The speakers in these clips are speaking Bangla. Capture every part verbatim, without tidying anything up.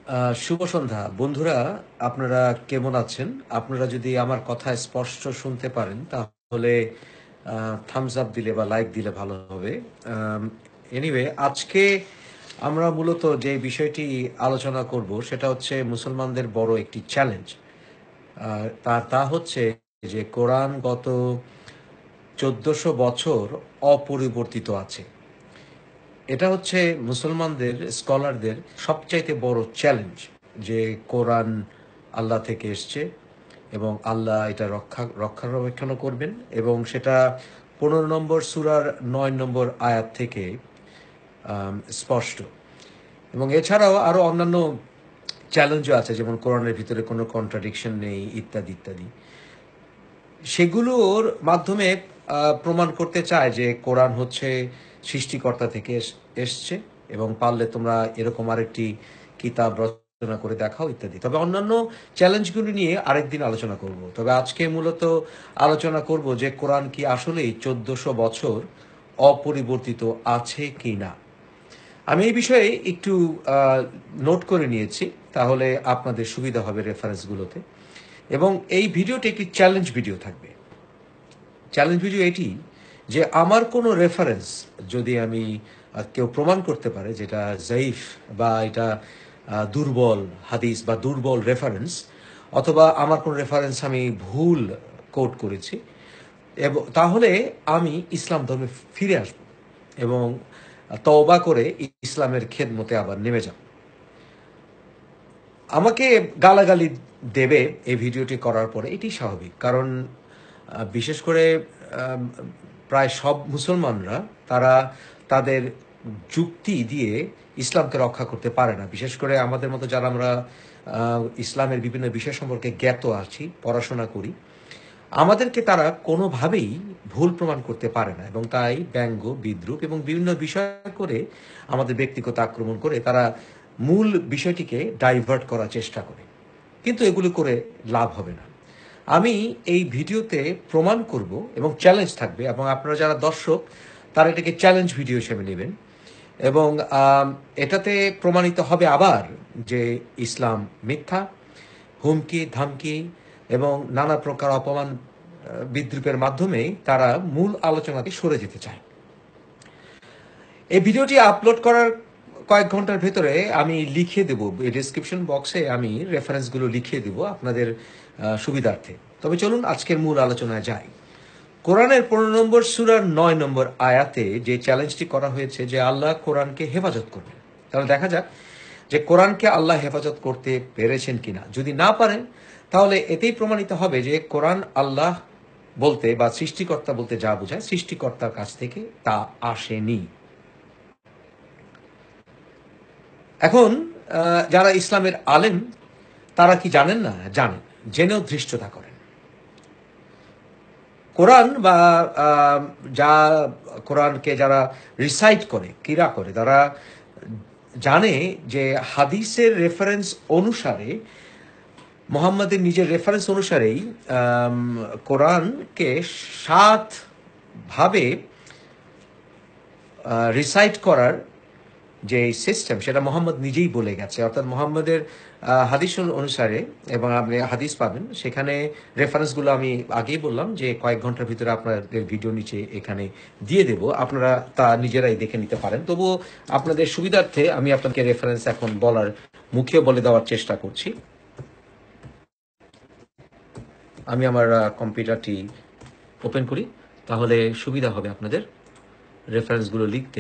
আহ, শুভ সন্ধ্যা বন্ধুরা। আপনারা কেমন আছেন? আপনারা যদি আমার কথা স্পষ্ট শুনতে পারেন তাহলে থামস আপ দিলে বা লাইক দিলে ভালো হবে। এনিওয়ে, আজকে আমরা মূলত যে বিষয়টি আলোচনা করব সেটা হচ্ছে মুসলমানদের বড় একটি চ্যালেঞ্জ। তা তা হচ্ছে যে কোরআন গত চোদ্দশো বছর অপরিবর্তিত আছে। এটা হচ্ছে মুসলমানদের স্কলারদের সবচাইতে বড় চ্যালেঞ্জ যে কোরআন আল্লাহ থেকে এসছে এবং আল্লাহ এটা রক্ষা রক্ষণাবেক্ষণ করবেন, এবং সেটা পনেরো নম্বর সূরার নয় নম্বর আয়াত থেকে আম, স্পষ্ট। এবং এছাড়াও আরও অন্যান্য চ্যালেঞ্জও আছে, যেমন কোরআনের ভিতরে কোনো কন্ট্রাডিকশন নেই ইত্যাদি ইত্যাদি। সেগুলোর মাধ্যমে আহ, প্রমাণ করতে চায় যে কোরআন হচ্ছে সৃষ্টিকর্তা থেকে এস- এসছে, এবং পারলে তোমরা এরকম আরেকটি কিতাব রচনা করে দেখাও ইত্যাদি। তবে অন্যান্য চ্যালেঞ্জগুলো নিয়ে আরেকদিন আলোচনা করব। তবে আজকে মূলত আলোচনা করব যে কোরআন কি আসলেই চোদ্দশো বছর অপরিবর্তিত আছে কি না। আমি এই বিষয়ে একটু নোট করে নিয়েছি, তাহলে আপনাদের সুবিধা হবে রেফারেন্সগুলোতে। এবং এই ভিডিওটি একটি চ্যালেঞ্জ ভিডিও থাকবে। চ্যালেঞ্জ ভিডিও এটি যে আমার কোনো রেফারেন্স যদি আমি আহ, কেউ প্রমাণ করতে পারে যেটা জাইফ বা এটা আহ, দুর্বল হাদিস বা দুর্বল রেফারেন্স, অথবা আমার কোনো রেফারেন্স আমি ভুল কোট করেছি, এবং তাহলে আমি ইসলাম ধর্মে ফিরে আসব এবং তওবা করে ইসলামের খেদমতে আবার নেমে যাব। আমাকে গালাগালি দেবে এই ভিডিওটি করার পরে, এটি স্বাভাবিক। কারণ আহ, বিশেষ করে আম, প্রায় সব মুসলমানরা তারা তাদের যুক্তি দিয়ে ইসলামকে রক্ষা করতে পারে না। বিশেষ করে আমাদের মতো যারা আমরা আহ, ইসলামের বিভিন্ন বিষয় সম্পর্কে জ্ঞাত আছি, পড়াশোনা করি, আমাদেরকে তারা কোনোভাবেই ভুল প্রমাণ করতে পারে না, এবং তাই ব্যঙ্গ বিদ্রুপ এবং বিভিন্ন বিষয় করে আমাদের ব্যক্তিগত আক্রমণ করে তারা মূল বিষয়টিকে ডাইভার্ট করার চেষ্টা করে। কিন্তু এগুলো করে লাভ হবে না। আমি এই ভিডিওতে প্রমাণ করব এবং চ্যালেঞ্জ থাকবে, এবং আপনারা যারা দর্শক তারা এটাকে চ্যালেঞ্জ ভিডিও হিসেবে নেবেন। এবং আম, এটাতে প্রমাণিত হবে আবার যে ইসলাম মিথ্যা, হুমকি ধামকি এবং নানা প্রকার অপমান আহ, বিদ্রুপের মাধ্যমেই তারা মূল আলোচনাতে সরে যেতে চায়। এই ভিডিওটি আপলোড করার কয়েক ঘন্টার ভেতরে আমি লিখে দেব, এই ডিসক্রিপশন বক্সে আমি রেফারেন্সগুলো লিখে দেব আপনাদের আহ, সুবিধার্থে। তবে চলুন আজকের মূল আলোচনায় যাই। কোরআনের পনেরো নম্বর সূরার নয় নম্বর আয়াতে যে চ্যালেঞ্জটি করা হয়েছে যে আল্লাহ কোরআনকে হেফাজত করবেন, তাহলে দেখা যাক যে কোরআনকে আল্লাহ হেফাজত করতে পেরেছেন কিনা। যদি না পারেন তাহলে এতেই প্রমাণিত হবে যে কোরআন আল্লাহ বলতে বা সৃষ্টিকর্তা বলতে যা বোঝায় সৃষ্টিকর্তার কাছ থেকে তা আসেনি। এখন আহ, যারা ইসলামের আলেম তারা কি জানেন না? জানেন, জেনেও ধৃষ্টতা করেন। কোরআন বা আহ, যা কোরআনকে যারা রিসাইট করে, কিরা করে, তারা জানে যে হাদিসের রেফারেন্স অনুসারে, মোহাম্মদের নিজের রেফারেন্স অনুসারেই আম, কোরআনকে সাত ভাবে রিসাইট করার যে সিস্টেম সেটা মোহাম্মদ নিজেই বলে গেছে। অর্থাৎ মোহাম্মদের আহ, হাদিস অনুসারে, এবং আপনি হাদিস পাবেন সেখানে রেফারেন্সগুলো আমি আগেই বললাম যে কয়েক ঘন্টার ভিতরে আপনাদের ভিডিও নিচে এখানে দিয়ে দেব, আপনারা তা নিজেরাই দেখে নিতে পারেন। তবুও আপনাদের সুবিধার্থে আমি আপনাকে রেফারেন্স এখন বলার মুখেও বলে দেওয়ার চেষ্টা করছি। আমি আমার কম্পিউটারটি ওপেন করি, তাহলে সুবিধা হবে আপনাদের রেফারেন্সগুলো লিখতে।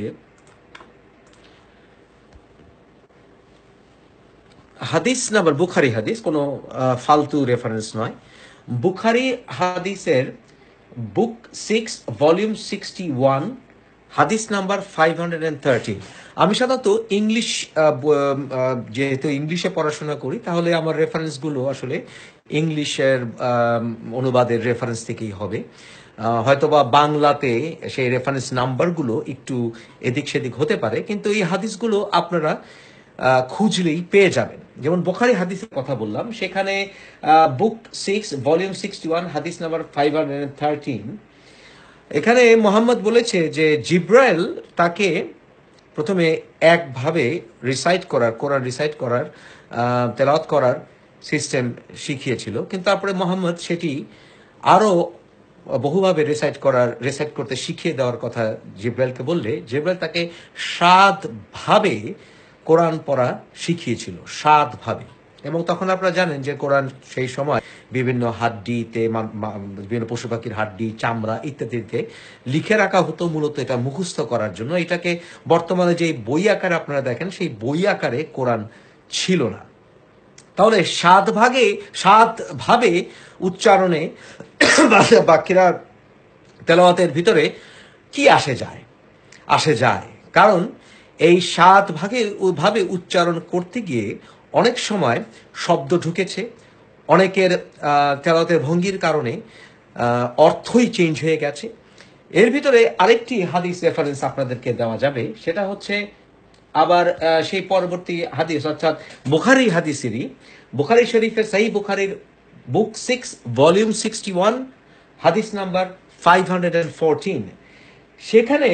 হাদিস নাম্বার বুখারি হাদিস, কোনো আহ, ফালতু রেফারেন্স নয়। বুখারি হাদিসের book six volume sixty one, হাদিস number five hundred and thirteen. আমি সাধারণত ইংলিশ আহ, ব- আহ, যেহেতু ইংলিশে পড়াশোনা করি, তাহলে আমার রেফারেন্সগুলো আসলে ইংলিশের আম, অনুবাদের রেফারেন্স থেকেই হবে। আহ, হয়তোবা বাংলাতে সেই রেফারেন্স নাম্বারগুলো একটু এদিক সেদিক হতে পারে, কিন্তু এই হাদিসগুলো আপনারা আহ, খুঁজলেই পেয়ে যাবেন। যেমন বুখারী হাদিসের কথা বললাম, সেখানে book six volume sixty one হাদিস নাম্বার ফাইভ হান্ড্রেড থার্টিন, এখানে মোহাম্মদ বলেছে যে জিব্রাইল তাকে প্রথমে একভাবে রিসাইট করার, কোরআন রিসাইট করার, তেলাওয়াত করার সিস্টেম শিখিয়েছিল, কিন্তু তারপরে মোহাম্মদ সেটি আরও বহুভাবে রিসাইট করার, রিসাইট করতে শিখিয়ে দেওয়ার কথা জিব্রাইলকে বললে জিব্রাইল তাকে সাতভাবে কোরআন পড়া শিখিয়েছিল, সাতভাবে। এবং তখন আপনারা জানেন যে কোরআন সেই সময় বিভিন্ন হাড্ডিতে, বিভিন্ন পশু পাখির হাড্ডি, চামড়া ইত্যাদিতে লিখে রাখা হতো, মূলত এটা মুখস্থ করার জন্য। এটাকে বর্তমানে যে বই আকারে আপনারা দেখেন, সেই বই আকারে কোরআন ছিল না। তাহলে সাত ভাগে, সাত ভাবে উচ্চারণে বাকিরা তেলাওয়াতের ভিতরে কি আসে যায়, আসে যায় কারণ এই সাত ভাগে ভাবে উচ্চারণ করতে গিয়ে অনেক সময় শব্দ ঢুকেছে, অনেকের তেলাওয়াতের ভঙ্গির কারণে অর্থই চেঞ্জ হয়ে গেছে। এর ভিতরে আরেকটি হাদিস রেফারেন্স আপনাদেরকে দেওয়া যাবে, সেটা হচ্ছে আবার সেই পরবর্তী হাদিস, অর্থাৎ বুখারি হাদিসেরই, বুখারি শরীফের সহিহ বুখারির book six volume sixty one হাদিস number five hundred and fourteen. সেখানে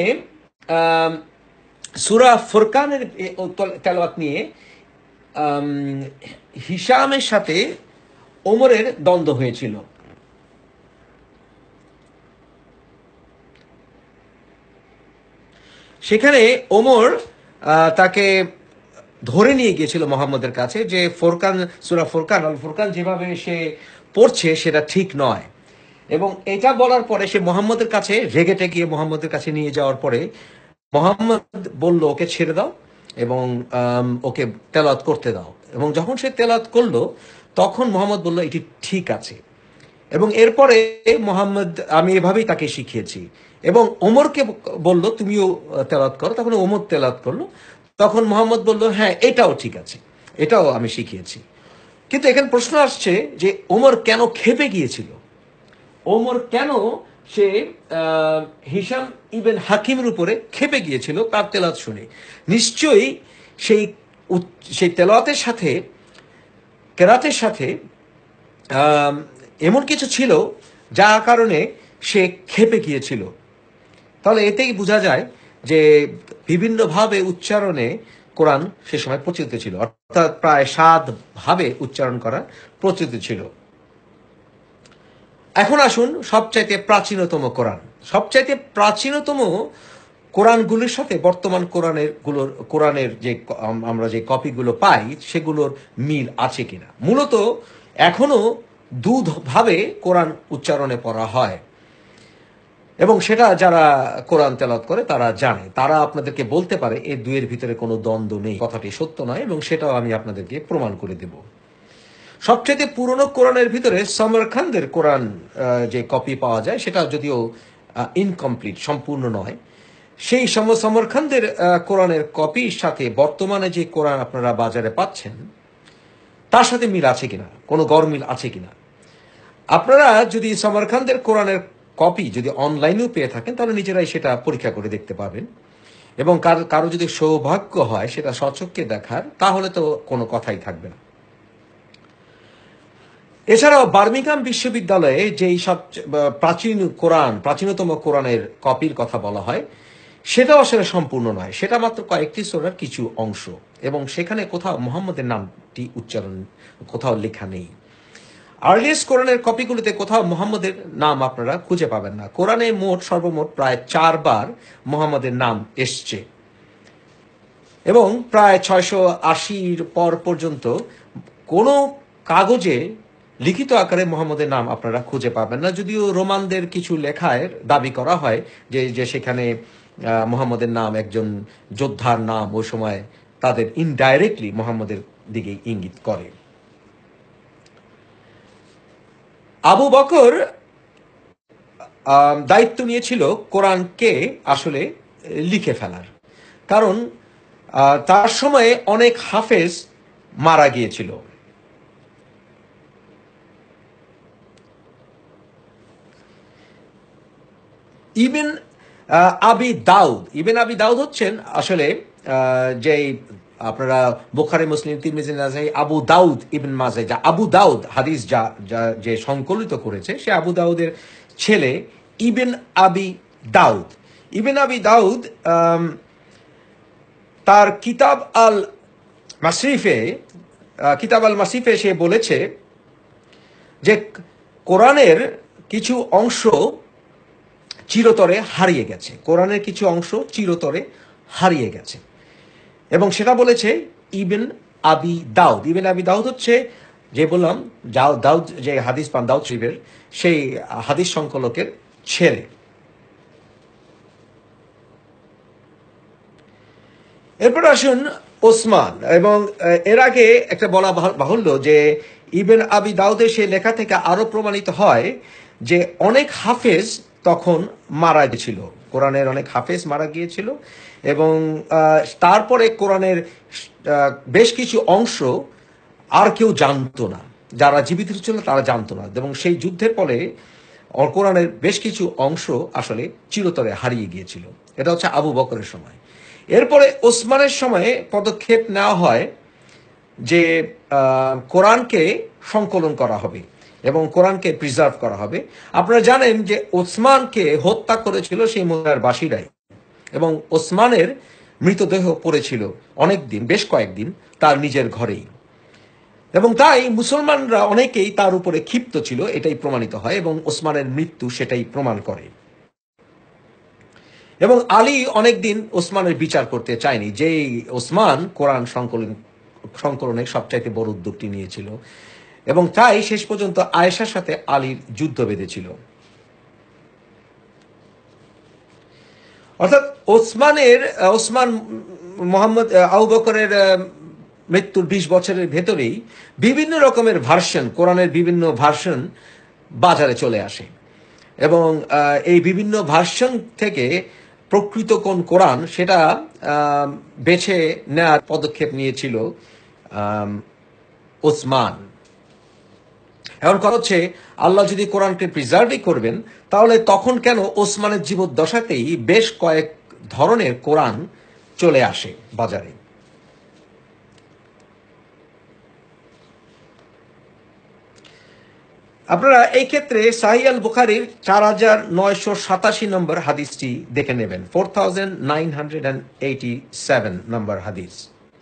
সূরা ফুরকানের তেলাওয়াত নিয়ে হিশামের সাথে ওমরের দ্বন্দ্ব হয়েছিল। সেখানে ওমর তাকে ধরে নিয়ে গিয়েছিল মোহাম্মদের কাছে যে ফুরকান, সূরা ফুরকান, আল ফুরকান যেভাবে সে পড়ছে সেটা ঠিক নয়। এবং এটা বলার পরে সে মোহাম্মদের কাছে রেগেটে গিয়ে মোহাম্মদের কাছে নিয়ে যাওয়ার পরে মোহাম্মদ বলল ওকে ছেড়ে দাও এবং ওকে তেলাওয়াত করতে দাও। এবং যখন সে তেলাওয়াত করলো তখন মোহাম্মদ বলল এটি ঠিক আছে। এবং এরপরে মোহাম্মদ, আমি এভাবেই তাকে শিখিয়েছি, এবং ওমরকে বলল তুমিও তেলাওয়াত করো। তখন ওমর তেলাওয়াত করলো, তখন মোহাম্মদ বলল হ্যাঁ এটাও ঠিক আছে, এটাও আমি শিখিয়েছি। কিন্তু এখানে প্রশ্ন আসছে যে ওমর কেন ক্ষেপে গিয়েছিল, ওমর কেন সে হিশাম ইবন হাকিমের উপরে ক্ষেপে গিয়েছিল তার তেলাওয়াত শুনে? নিশ্চয়ই সেই সেই তেলাওয়াতের সাথে, কেরাতের সাথে এমন কিছু ছিল যার কারণে সে ক্ষেপে গিয়েছিল। তাহলে এতেই বোঝা যায় যে বিভিন্নভাবে উচ্চারণে কোরআন সে সময় প্রচলিত ছিল, অর্থাৎ প্রায় সাত ভাবে উচ্চারণ করা প্রচলিত ছিল। এখন আসুন সবচাইতে প্রাচীনতম কোরআন, সবচাইতে প্রাচীনতম কোরআনগুলির সাথে বর্তমান কোরআনের গুলোর কোরআনের যে আমরা যে কপিগুলো পাই সেগুলোর মিল আছে কিনা। মূলত এখনো দুভাবে কোরআন উচ্চারণে পড়া হয়, এবং সেটা যারা কোরআন তেলাওয়াত করে তারা জানে, তারা আপনাদেরকে বলতে পারে এই দুইয়ের ভিতরে কোনো দ্বন্দ্ব নেই, কথাটি সত্য নয়, এবং সেটাও আমি আপনাদেরকে প্রমাণ করে দেব। সবচেয়ে পুরনো কোরআনের ভিতরে সমরখানদের কোরআন যে কপি পাওয়া যায় সেটা যদিও ইনকমপ্লিট, সম্পূর্ণ নয়, সেই সমরখানদের কোরআনের কপির সাথে বর্তমানে যে কোরআন আপনারা বাজারে পাচ্ছেন তার সাথে মিল আছে কিনা, কোনো গরমিল আছে কিনা। আপনারা যদি সমরখানদের কোরআনের কপি যদি অনলাইনেও পেয়ে থাকেন তাহলে নিজেরাই সেটা পরীক্ষা করে দেখতে পাবেন, এবং কারো কারো যদি সৌভাগ্য হয় সেটা স্বচক্ষে দেখার, তাহলে তো কোনো কথাই থাকবে না। এছাড়াও বার্মিংহাম বিশ্ববিদ্যালয়ে যেই সব প্রাচীন কোরআন, প্রাচীনতম কোরআনের কপির কথা বলা হয় সেটাও আসলে সম্পূর্ণ নয়, সেটা মাত্র কয়েকটি সূরার কিছু অংশ, এবং সেখানে কোথাও মুহাম্মদের নামটি উচ্চারণ কোথাও লেখা নেই। আর্লিয়েস্ট কোরআনের কপিগুলিতে কোথাও মুহাম্মদের নাম আপনারা খুঁজে পাবেন না। কোরআনে মোট সর্বমোট প্রায় চারবার মুহাম্মদের নাম এসছে, এবং প্রায় ছয়শো আশির পর পর্যন্ত কোনো কাগজে লিখিত আকারে মুহাম্মদের নাম আপনারা খুঁজে পাবেন না। যদিও রোমানদের কিছু লেখায় দাবি করা হয় যে যে সেখানে মুহাম্মদের নাম একজন যোদ্ধার নাম, ওই সময় তাদের ইনডাইরেক্টলি মুহাম্মদের দিকে ইঙ্গিত করে। আবু বকর দায়িত্ব নিয়েছিল কোরআনকে আসলে লিখে ফেলার, কারণ তার সময়ে অনেক হাফেজ মারা গিয়েছিল। ইবেন আবি দাউদ, ইবেন আবি দাউদ হচ্ছেন আসলে যে আপনারা বুখারী, মুসলিম, তিরমিজি, নাসাই, আবু দাউদ ইবন মাজা, যা আবু দাউদ হাদিস যা যে সংকলিত করেছে সে আবু দাউদের ছেলে ইবেন আবি দাউদ। ইবেন আবি দাউদ তার কিতাব আল মাসরিফে কিতাব আল মাসরিফে সে বলেছে যে কোরআনের কিছু অংশ চিরতরে হারিয়ে গেছে, কোরআনের কিছু অংশ চিরতরে হারিয়ে গেছে, এবং সেটা বলেছে ইবন আবি দাউদ। ইবন আবি দাউদ হচ্ছে যে বললাম দাউদ যে হাদিস পান দাউদ শরীফের সেই হাদিস সংকলকের ছেলে। এরপর আসুন ওসমান, এবং এর আগে একটা বলা বাহুল্য যে ইবন আবি দাউদের সেই লেখা থেকে আরো প্রমাণিত হয় যে অনেক হাফেজ তখন মারা গিয়েছিল, কোরআনের অনেক হাফেজ মারা গিয়েছিল, এবং তারপরে কোরআনের বেশ কিছু অংশ আর কেউ জানতো না, যারা জীবিত ছিল তারা জানতো না, এবং সেই যুদ্ধের ফলে কোরআনের বেশ কিছু অংশ আসলে চিরতরে হারিয়ে গিয়েছিল। এটা হচ্ছে আবু বকরের সময়। এরপরে ওসমানের সময়ে পদক্ষেপ নেওয়া হয় যে কোরআনকে সংকলন করা হবে এবং কোরআনকে প্রিজার্ভ করা হবে। আপনারা জানেন যে ওসমানকে হত্যা করেছিল সেই মদিনার বাসীরাই, এবং ওসমানের মৃতদেহ পড়েছিল অনেক দিন, বেশ কয়েকদিন তার নিজের ঘরেই, এবং তাই মুসলমানরা অনেকেই তার উপরে ক্ষিপ্ত ছিল, এটাই প্রমাণিত হয়, এবং ওসমানের মৃত্যু সেটাই প্রমাণ করে। এবং আলী অনেকদিন ওসমানের বিচার করতে চায়নি, যে ওসমান কোরআন সংকলন সংকলনের সবচাইতে বড় উদ্যোগটি নিয়েছিল, এবং তাই শেষ পর্যন্ত আয়েশার সাথে আলীর যুদ্ধ বেঁধেছিল। অর্থাৎ ওসমানের ওসমান মোহাম্মদ আবু বকরের মৃত্যুর বিশ বছরের ভেতরেই বিভিন্ন রকমের ভার্সন, কোরআনের বিভিন্ন ভার্সন বাজারে চলে আসে, এবং এই বিভিন্ন ভার্সন থেকে প্রকৃত কোন কোরআন সেটা বেছে নেওয়ার পদক্ষেপ নিয়েছিল ওসমান। এখন কথা হচ্ছে, আল্লাহ যদি কোরআনকে প্রিজার্ভই করবেন, তাহলে তখন কেন ওসমানের জীবদ্দশাতেই বেশ কয়েক ধরনের কোরআন চলে আসে বাজারে? আপনারা এই ক্ষেত্রে সাহিহ আল বুখারীর চার হাজার নয়শো সাতাশি নম্বর হাদিসটি দেখে নেবেন, four thousand nine hundred and eighty seven number হাদিস।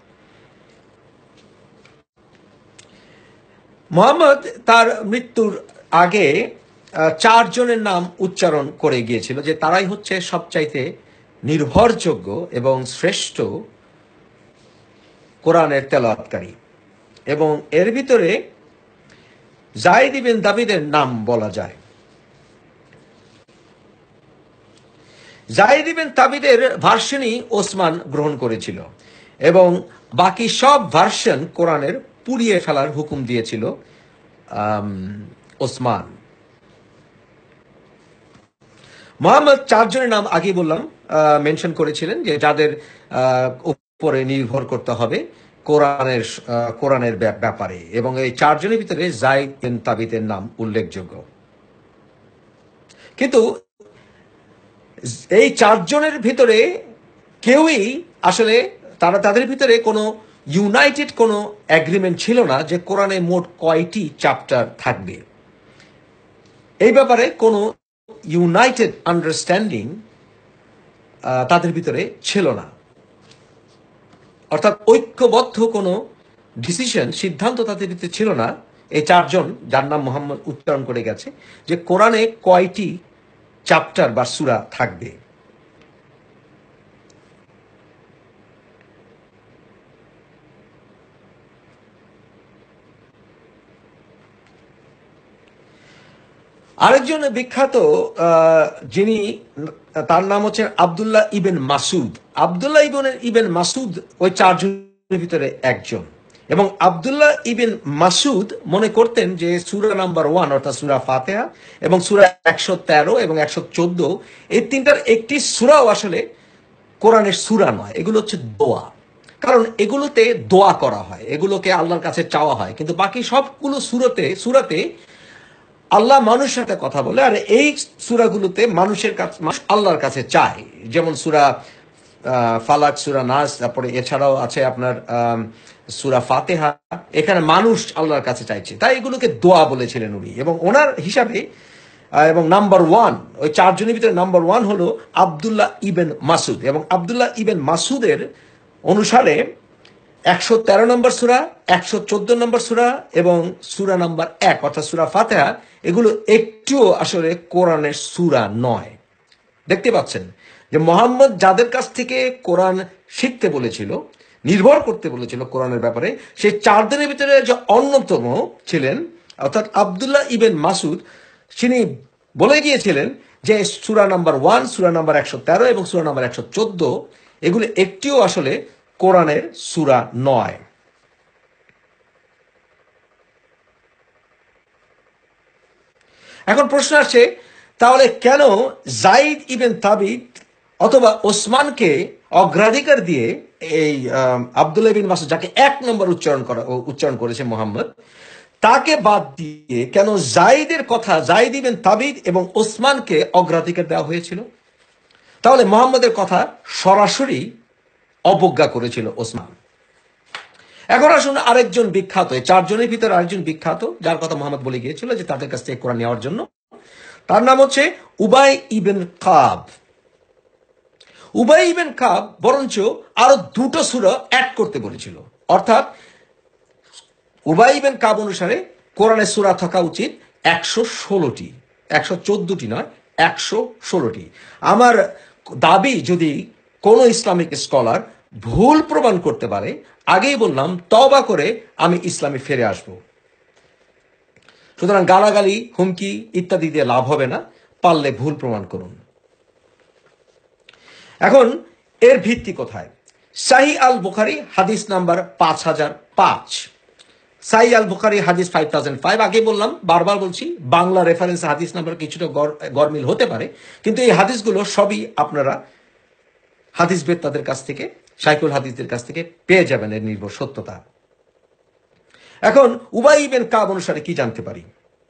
মুহাম্মদ তার মৃত্যুর আগে চারজনের নাম উচ্চারণ করে গিয়েছিল, যে তারাই হচ্ছে সবচাইতে নির্ভরযোগ্য এবং শ্রেষ্ঠ কোরআনের তেলাওয়াতকারী, এবং এর ভিতরে যায়েদ ইবনে দাবিদের নাম বলা যায়। যায়েদ ইবনে দাবিদের ভার্সনই ওসমান গ্রহণ করেছিল, এবং বাকি সব ভার্সন কোরআনের পুড়িয়ে ফেলার হুকুম দিয়েছিল ওসমান। মুহাম্মদ চারজনের নাম আগে বললাম, মেনশন করেছিলেন, যে যাদের উপরে নির্ভর করতে হবে কোরআনের কোরআনের ব্যাপারে, এবং এই চারজনের ভিতরে যায়েদ ইবনে তাবিতের নাম উল্লেখযোগ্য। কিন্তু এই চারজনের ভিতরে কেউই আসলে তারা তাদের ভিতরে কোনো ইউনাইটেড কোনো এগ্রিমেন্ট ছিল না যে কোরআনে মোট কয়টি চ্যাপ্টার থাকবে। এই ব্যাপারে কোনো ইউনাইটেড আন্ডারস্ট্যান্ডিং তাদের ভিতরে ছিল না, অর্থাৎ ঐক্যবদ্ধ কোনো ডিসিশন, সিদ্ধান্ত তাদের ভিতরে ছিল না। এই চারজন যার নাম মুহাম্মদ উচ্চারণ করে গেছে যে কোরআনে কয়টি চ্যাপ্টার বা সূরা থাকবে। আরেকজন বিখ্যাত যিনি, তার নাম হচ্ছে আব্দুল্লাহ ইবেন মাসুদ। আব্দুল্লাহ ইবেন ইবেন মাসুদ ওই চারজনের ভিতরে একজন, এবং আব্দুল্লাহ ইবেন মাসুদ মনে করতেন যে সূরা নাম্বার ওয়ান অর্থাৎ সূরা ফাতিহা এবং সূরা একশো তেরো এবং একশো চোদ্দ এই তিনটার একটি সূরাও আসলে কোরআনের সূরা নয়, এগুলো হচ্ছে দোয়া। কারণ এগুলোতে দোয়া করা হয়, এগুলোকে আল্লাহর কাছে চাওয়া হয়, কিন্তু বাকি সবগুলো সূরাতে সূরাতে আল্লাহ মানুষের সাথে কথা বলে, আর এই সূরাগুলোতে মানুষের কাছে আল্লাহর কাছে চায়, যেমন সূরা ফালাক, সূরা নাস, তারপরে এছাড়াও আছে আপনার সূরা ফাতিহা, এখানে মানুষ আল্লাহর কাছে চাইছে, তাই এগুলোকে দোয়া বলেছিলেন উনি। এবং ওনার হিসাবে এবং নাম্বার ওয়ান, ওই চারজনের ভিতরে নাম্বার ওয়ান হলো আব্দুল্লাহ ইবেন মাসুদ, এবং আব্দুল্লাহ ইবেন মাসুদের অনুসারে একশো তেরো নম্বর সূরা, একশো চোদ্দ নম্বর সূরা এবং সূরা নাম্বার এক অর্থাৎ সূরা ফাতিহা এগুলো একটুও আসলে কোরআনের সূরা নয়। দেখতে পাচ্ছেন যে মুহাম্মদ যাদের কাছ থেকে কোরআন শিখতে বলেছিল, নির্ভর করতে বলেছিল কোরআনের ব্যাপারে, সেই চার দিনের ভিতরে যে অন্যতম ছিলেন অর্থাৎ আব্দুল্লাহ ইবেন মাসুদ, তিনি বলে গিয়েছিলেন যে সূরা নাম্বার ওয়ান, সূরা নাম্বার একশো তেরো এবং সূরা নাম্বার একশো চোদ্দ এগুলো একটিও আসলে কোরআনের সূরা নয়। এখন প্রশ্ন আসছে, তাহলে কেন যায়েদ ইবেন তাবিত অথবা ওসমানকে অগ্রাধিকার দিয়ে এই আব্দুল্লাহ বিন মাসুদ, যাকে এক নম্বর উচ্চারণ করা উচ্চারণ করেছে মোহাম্মদ, তাকে বাদ দিয়ে কেন যায়েদের কথা, যায়েদ ইবেন তাবিত এবং ওসমানকে অগ্রাধিকার দেওয়া হয়েছিল? তাহলে মোহাম্মদের কথা সরাসরি অবজ্ঞা করেছিল ওসমান। এখন আসুন আরেকজন বিখ্যাত, এই চারজনের ভিতরে আরেকজন বিখ্যাত যার কথা মোহাম্মদ বলে গিয়েছিল যে তাদের কাছ থেকে কোরআন নেওয়ার জন্য, তার নাম হচ্ছে উবাই ইবেন কাব। উবাই ইবেন কাব বরঞ্চ আরো দুটো সূরা অ্যাড করতে বলেছিল, অর্থাৎ উবাই ইবেন কাব অনুসারে কোরআনের সূরা থাকা উচিত একশো ষোলোটি, একশো চোদ্দটি নয়, একশো ষোলোটি। আমার দাবি যদি কোনো ইসলামিক স্কলার ভুল প্রমাণ করতে পারে, আগেই বললাম তওবা করে আমি ইসলামে ফিরে আসব। সুতরাং গালাগালি, হুমকি ইত্যাদি দিয়ে লাভ হবে না, পারলে ভুল প্রমাণ করুন। এখন এর ভিত্তি কোথায়? সাহি আল বুখারি হাদিস নাম্বার পাঁচ হাজার পাঁচ, সাহি আল বুখারি হাদিস ফাইভ থাউজেন্ড ফাইভ। আগে বললাম, বারবার বলছি, বাংলা রেফারেন্স হাদিস নাম্বার কিছুটা গরমিল হতে পারে, কিন্তু এই হাদিসগুলো সবই আপনারা হাদিস বেত্তাদের কাছ থেকে, শাইখুল হাদিসদের কাছ থেকে পেয়ে যাবেন এর নির্ভর সত্যতা। এখন উবাই ইবেন কাব অনুসারে কি জানতে পারি?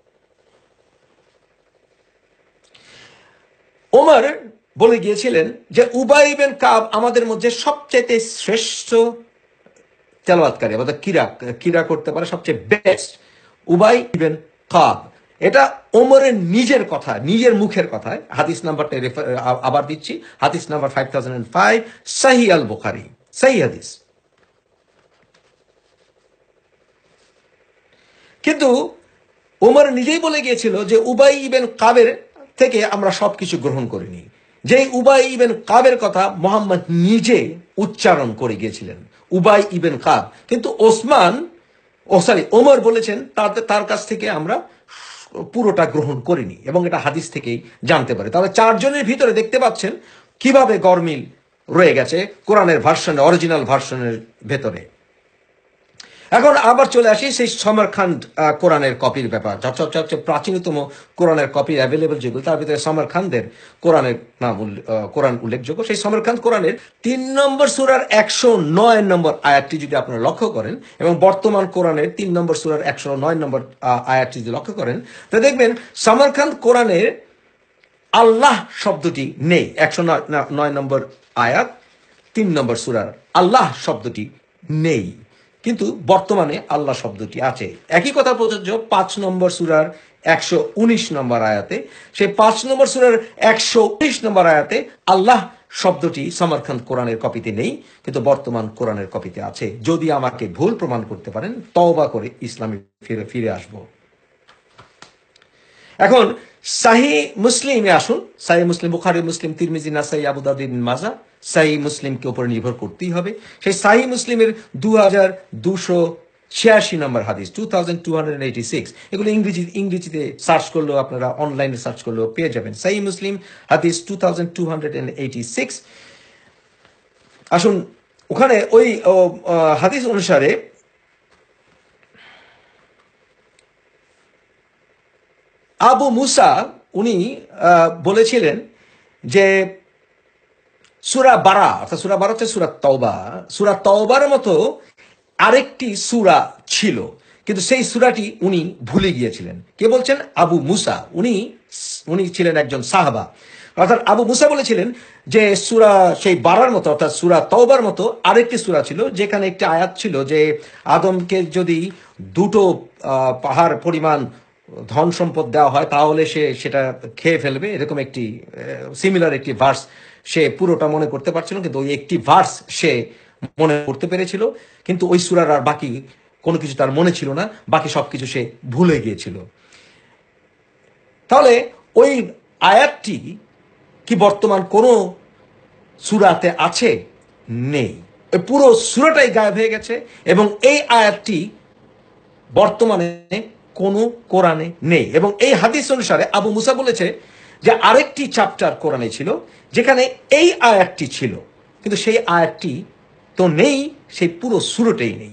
ওমর বলে গিয়েছিলেন যে উবাই ইবেন কাব আমাদের মধ্যে সবচেয়ে শ্রেষ্ঠ তেলাওয়াতকারী, অর্থাৎ কিরা কিরা করতে পারে সবচেয়ে বেস্ট উবাই ইবেন কাব। এটা ওমরের নিজের কথা, নিজের মুখের কথায়। হাদিস নাম্বারটা আবার দিচ্ছি, হাদিস নাম্বার ফাইভ থাউজেন্ড ফাইভ, সাহি আল বুখারি, সাহি হাদিস। কিন্তু ওমর নিজেই বলে গিয়েছিল যে উবাই ইবেন কাবের থেকে আমরা সবকিছু গ্রহণ করিনি। যে উবাই ইবেন কাবের কথা মোহাম্মদ নিজে উচ্চারণ করে গিয়েছিলেন, উবাই ইবেন কাব। কিন্তু ওসমান ও সরি ওমর বলেছেন তার তার কাছ থেকে আমরা পুরোটা গ্রহণ করিনি, এবং এটা হাদিস থেকেই জানতে পারে। তাহলে চারজনের ভিতরে দেখতে পাচ্ছেন কিভাবে গরমিল রয়ে গেছে কোরআনের ভার্সনে, অরিজিনাল ভার্সনের ভেতরে। এখন আবার চলে আসি সেই সমরখান্ড কোরআনের কপির ব্যাপার, সবচেয়ে প্রাচীনতম কোরআনের কপি অ্যাভেলেবল যেগুলো, তার ভিতরে সমরখান্দের কোরআনের নাম কোরআন উল্লেখযোগ্য। সেই সমরখান্দ কোরআনের তিন নম্বর সূরার একশো নয় নম্বর আয়াতটি যদি আপনারা লক্ষ্য করেন, এবং বর্তমান কোরআনের তিন নম্বর সূরার একশো নয় নম্বর আয়াতটি যদি লক্ষ্য করেন, তো দেখবেন সমরখান্দ কোরআনের আল্লাহ শব্দটি নেই। একশো নয় নম্বর আয়াত তিন নম্বর সূরার আল্লাহ শব্দটি নেই, কিন্তু বর্তমানে আল্লাহ শব্দটি আছে। একই কথা প্রযোজ্য পাঁচ নম্বর সূরার একশো উনিশ নম্বর আয়াতে। সেই পাঁচ নম্বর সূরার একশো উনিশ নম্বর আয়াতে আল্লাহ শব্দটি সমরখান্দ কোরআনের কপিতে নেই, কিন্তু বর্তমান কোরআনের কপিতে আছে। যদি আমাকে ভুল প্রমাণ করতে পারেন, তওবা করে ইসলামে ফিরে ফিরে আসব। এখন সাহি মুসলিমে আসুন। সাহি মুসলিম, বুখারী, মুসলিম, তিরমিজি, নাসাই, আবু দাউদ, ইবনে মাজাহ, সাহি মুসলিমকে উপর নির্ভর করতেই হবে। সেই সাহি মুসলিমের দু হাজার দুশো ছিয়াশি নম্বর হাদিস, two thousand two hundred eighty six, এগুলো ইংরেজি ইংরেজিতে সার্চ করলেও আপনারা, অনলাইনে সার্চ করলেও পেয়ে যাবেন। সাহি মুসলিম হাদিস two thousand two hundred eighty six. আসুন, ওখানে ওই হাদিস অনুসারে আবু মুসা উনি বলেছিলেন যে সূরা বারা, অর্থাৎ সূরা বারা হচ্ছে সূরা তওবা, সূরা তওবার মতো আরেকটি সূরা ছিল, কিন্তু সেই সূরাটি উনি ভুলে গিয়েছিলেন। কে বলছেন? আবু মুসা। উনি উনি ছিলেন একজন সাহাবা। অর্থাৎ আবু মুসা বলেছিলেন যে সূরা সেই বারার মতো, অর্থাৎ সূরা তওবার মতো আরেকটি সূরা ছিল, যেখানে একটি আয়াত ছিল যে আদমকে যদি দুটো পাহাড় পরিমাণ ধন সম্পদ দেওয়া হয় তাহলে সে সেটা খেয়ে ফেলবে, এরকম একটি সিমিলার একটি ভার্স সে পুরোটা মনে করতে পারছিল, কিন্তু ওই একটি ভার্স সে মনে করতে পেরেছিল, কিন্তু ওই সূরার আর বাকি কোনো কিছু তার মনে ছিল না, বাকি সবকিছু সে ভুলে গিয়েছিল। তাহলে ওই আয়াতটি কি বর্তমান কোনো সূরাতে আছে? নেই। ওই পুরো সূরাটাই গায়েব হয়ে গেছে এবং এই আয়াতটি বর্তমানে কোনো কোরআনে নেই। এবং এই হাদিস অনুসারে আবু মুসা বলেছে যে আরেকটি চ্যাপ্টার কোরআনে ছিল যেখানে এই আয়াতটি ছিল, কিন্তু সেই আয়াতটি তো নেই, সেই পুরো সূরাটাই নেই।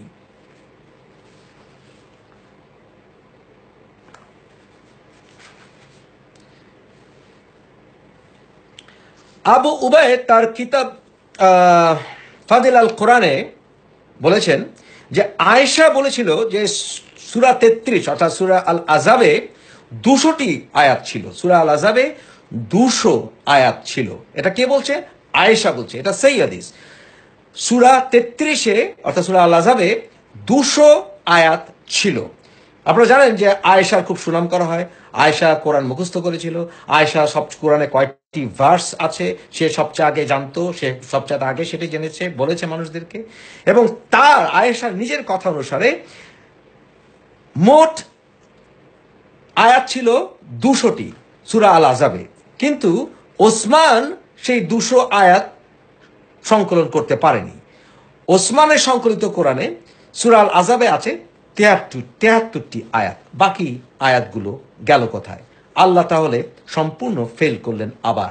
আবু উবাইদ তার কিতাব ফাদিল আল কোরআনে বলেছেন যে আয়েশা বলেছিল যে সূরা তেত্রিশ অর্থাৎ সূরা আল আযাবে দুশোটি আয়াত ছিল। সূরা আল আযাবে দুশো আয়াত ছিল। এটা কে বলছে? আয়েশা বলছে। এটা সেই হাদিস। সূরা তেত্রিশে অর্থাৎ সূরা আল আযাবে দুশো আয়াত ছিল। আপনারা জানেন যে আয়েশার খুব সুনাম করা হয়। আয়েশা কোরআন মুখস্থ করেছিল। আয়েশা সব কোরআনে কয়েকটি ভার্স আছে সে সবচেয়ে আগে জানতো, সে সবচেয়ে আগে সেটি জেনেছে, বলেছে মানুষদেরকে। এবং তার আয়েশার নিজের কথা অনুসারে মোট আয়াত ছিল দুশোটি সূরা আল আযাবে, কিন্তু ওসমান সেই দুশো আয়াত সংকলন করতে পারেনি। ওসমানের সংকলিত কোরআনে সূরা আল আযাবে আছে তেহাত্তর তেহাত্তরটি আয়াত। বাকি আয়াতগুলো গেল কোথায়? আল্লাহ তাহলে সম্পূর্ণ ফেল করলেন আবার।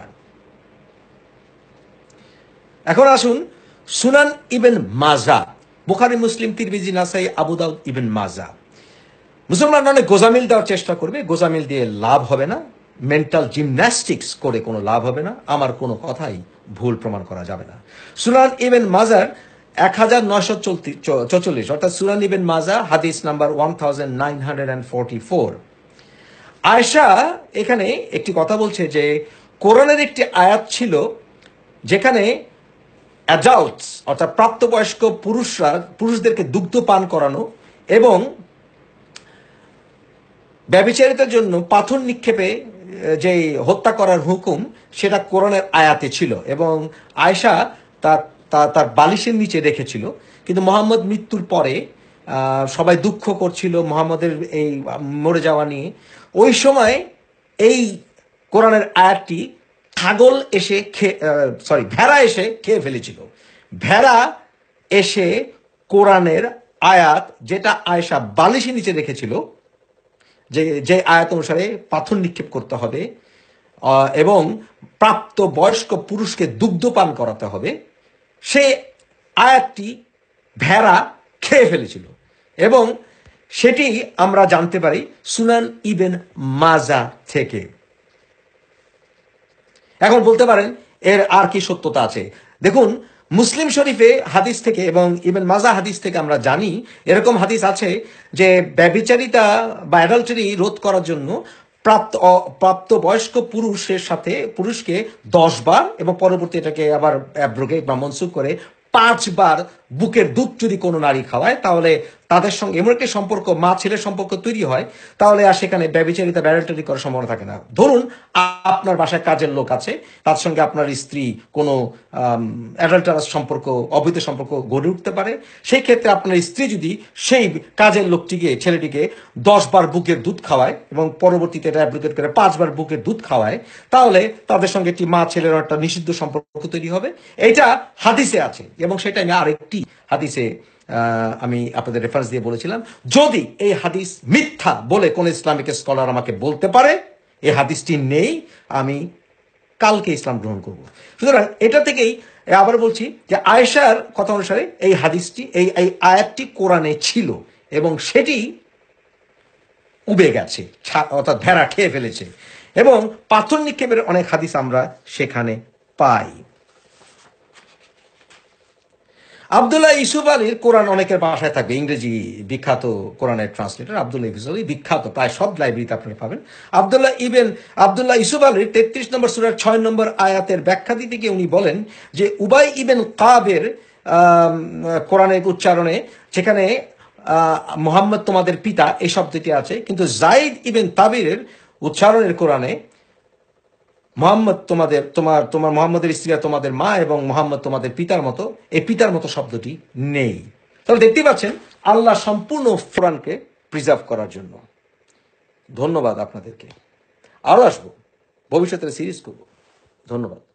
এখন আসুন সুনান ইবন মাজা, বুখারী, মুসলিম, তিরমিজি, নাসাই, আবু দাউদ, ইবন মাজা। মুসলমান অনেক গোজামিল দেওয়ার চেষ্টা করবে, গোজামিল দিয়ে লাভ হবে না, মেন্টাল জিমন্যাস্টিক্স করে কোনো লাভ হবে না, আমার কোনো কথাই ভুল প্রমাণ করা যাবে না। সুনান ইবন মাজার এক হাজার নয়শো চৌচল্লিশ অর্থাৎ সুনান ইবন মাজা হাদিস number one thousand nine hundred and forty four. Aisha এখানে একটি কথা বলছে যে কোরআনের একটি আয়াত ছিল যেখানে অ্যাডাল্টস অর্থাৎ প্রাপ্তবয়স্ক পুরুষরা পুরুষদেরকে দুগ্ধ পান করানো এবং ব্যভিচারিতার জন্য পাথর নিক্ষেপে যে হত্যা করার হুকুম সেটা কোরআনের আয়াতে ছিল এবং আয়েশা তার তার বালিশের নিচে রেখেছিল। কিন্তু মুহাম্মদ মৃত্যুর পরে সবাই দুঃখ করছিল মুহাম্মদের এই মরে যাওয়া নিয়ে। ওই সময় এই কোরআনের আয়াতটি ছাগল এসে খেয়ে সরি ভেড়া এসে খেয়ে ফেলেছিল। ভেড়া এসে কোরআনের আয়াত যেটা আয়েশা বালিশের নিচে রেখেছিল, যে যে আয়াত অনুসারে পাথর নিক্ষেপ করতে হবে এবং প্রাপ্ত বয়স্ক পুরুষকে দুগ্ধপান করাতে হবে, সে আয়াতটি ভেড়া খেয়ে ফেলেছিল এবং সেটি আমরা জানতে পারি সুনান ইবন মাজা থেকে। এখন বলতে পারেন এর আর কি সত্যতা আছে? দেখুন, মুসলিম শরীফে হাদিস থেকে এবং ইবন মাজা হাদিস থেকে আমরা জানি এরকম হাদিস আছে যে ব্যভিচারিতা বা অ্যাডাল্টারি রোধ করার জন্য প্রাপ্ত প্রাপ্ত বয়স্ক পুরুষের সাথে পুরুষকে দশ বার এবং পরবর্তী এটাকে আবার অ্যাব্রোগেট বা মনসুখ করে পাঁচবার বুকের দুধ যদি কোনো নারী খাওয়ায় তাহলে তাদের সঙ্গে এমন একটি সম্পর্ক, মা ছেলের সম্পর্ক তৈরি হয়, তাহলে আর সেখানে ব্যভিচারিতা ব্যারেলটারি করার সম্ভাবনা থাকে না। ধরুন আপনার বাসায় কাজের লোক আছে, তার সঙ্গে আপনার স্ত্রী কোনো অ্যাডাল্টারাস সম্পর্ক, অবৈধ সম্পর্ক গড়ে উঠতে পারে। সেই ক্ষেত্রে আপনার স্ত্রী যদি সেই কাজের লোকটিকে, ছেলেটিকে দশ বার বুকের দুধ খাওয়ায় এবং পরবর্তীতে এটা অ্যাপ্লিকেট করে পাঁচবার বুকের দুধ খাওয়ায়, তাহলে তাদের সঙ্গে একটি মা ছেলের একটা নিষিদ্ধ সম্পর্ক তৈরি হবে। এটা হাদিসে আছে এবং সেটা আমি আরেকটি হাদিসে আমি আপনাদের রেফারেন্স দিয়ে বলেছিলাম। যদি এই হাদিস মিথ্যা বলে কোন ইসলামিক স্কলার আমাকে বলতে পারে এই হাদিসটি নেই, আমি কালকে ইসলাম গ্রহণ করব। সুতরাং এটা থেকেই আবার বলছি যে আয়েশার কথা অনুসারে এই হাদিসটি, এই এই আয়াতটি কোরআনে ছিল এবং সেটি উবে গেছে, অর্থাৎ ভেড়া খেয়ে ফেলেছে এবং পাথর নিক্ষেপের অনেক হাদিস আমরা সেখানে পাই। আব্দুল্লাহ ইউসুফ আলীর কোরআন অনেকের বাসায় থাকবে, ইংরেজি বিখ্যাত কোরআনের ট্রান্সলেটর আব্দুল্লাহ ইউসুফ আলী, বিখ্যাত, প্রায় সব লাইব্রেরিতে আপনারা পাবেন। আব্দুল্লাহ ইবেন আব্দুল্লাহ ইউসুফ আলীর তেত্রিশ নম্বর সূরার ছয় নম্বর আয়াতের ব্যাখ্যা দিতে গিয়ে উনি বলেন যে উবাই ইবেন কাবের কোরআনের উচ্চারণে যেখানে মুহাম্মদ তোমাদের পিতা এই শব্দটি আছে, কিন্তু জাইদ ইবেন তাবিরের উচ্চারণের কোরআনে মোহাম্মদ তোমাদের তোমার তোমার মোহাম্মদের স্ত্রীরা তোমাদের মা এবং মোহাম্মদ তোমাদের পিতার মতো, এই পিতার মতো শব্দটি নেই। তাহলে দেখতেই পাচ্ছেন আল্লাহ সম্পূর্ণ কোরআনকে প্রিজার্ভ করার জন্য। ধন্যবাদ আপনাদেরকে। আরো আসবো, ভবিষ্যতে সিরিজ করব। ধন্যবাদ।